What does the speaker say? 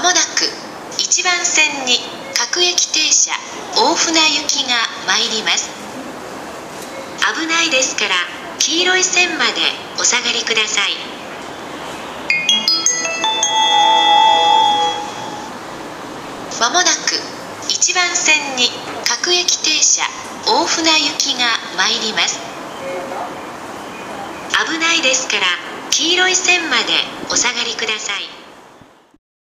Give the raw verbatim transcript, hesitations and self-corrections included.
もなくいちばん線に各駅停車大船行きが参ります。危ないですから黄色い線までお下がりください。まもなくいちばん線に各駅停車大船行きが参ります。危ないですから黄色い線までお下がりください。